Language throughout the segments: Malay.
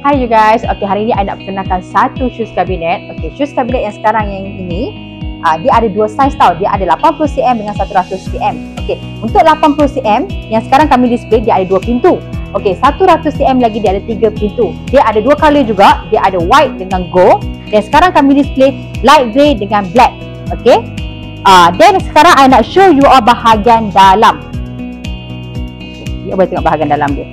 Hai you guys. Okay, hari ni I nak perkenalkan satu shoes cabinet. Okay, shoes cabinet yang sekarang yang ini dia ada dua saiz tau. Dia ada 80cm dengan 100cm. Okay, untuk 80cm yang sekarang kami display dia ada dua pintu. Okay, 100cm lagi dia ada tiga pintu. Dia ada dua color juga. Dia ada white dengan gold. Dan sekarang kami display light grey dengan black. Okay, then sekarang I nak show you all bahagian dalam. Okay, you boleh tengok bahagian dalam dia.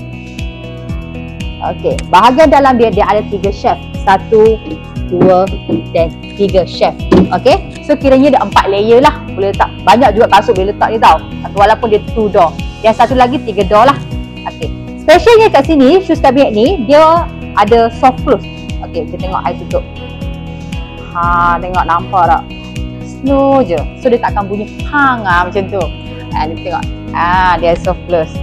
Okey, bahagian dalam dia ada 3 shelf. 1, 2 dan 3 shelf. Okey. So kiranya ada 4 layer lah. Boleh letak banyak juga kasut boleh letak ni tau. Walaupun dia 2 door. Yang satu lagi 3 door lah. Okey. Specialnya kat sini shoes cabinet ni dia ada soft close. Okey, kita tengok I tutup. Tengok nampak tak? Slow je. So dia tak akan bunyi pang macam tu. Kita tengok. Dia soft close.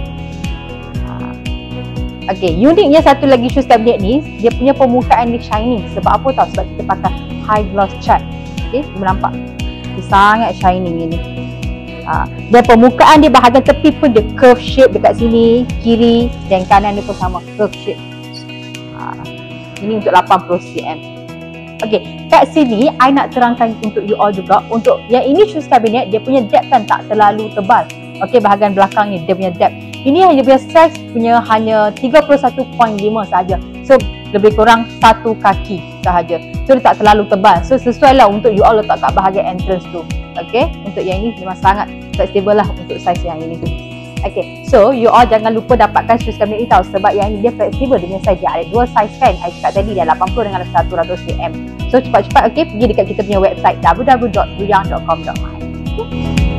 Okay, uniknya satu lagi shoes cabinet ni, dia punya permukaan ni shining. Sebab apa tau? Sebab kita pakai high gloss cat. Okay, boleh nampak? Dia sangat shining ini. Dan permukaan dia bahagian tepi pun dia curve shape dekat sini, kiri dan kanan dia pun sama curve shape. Ini untuk 80cm. Okay, kat sini I nak terangkan untuk you all juga. Untuk yang ini shoes cabinet, dia punya depth kan tak terlalu tebal. Okay, bahagian belakang ni dia punya depth. Ini hanya punya size punya hanya 31.5 sahaja. So lebih kurang satu kaki sahaja. So dia tak terlalu tebal. So sesuai lah untuk you all letak kat bahagian entrance tu. Okay, untuk yang ini memang sangat flexible lah untuk size yang ini. Okay, so you all jangan lupa dapatkan shoes cabinet ni tau. Sebab yang ini dia flexible, dia punya size. Dia ada dua size kan. I cakap tadi dia 80 dengan 100cm. So cepat-cepat okay, pergi dekat kita punya website www.ruyang.com.my. Okay.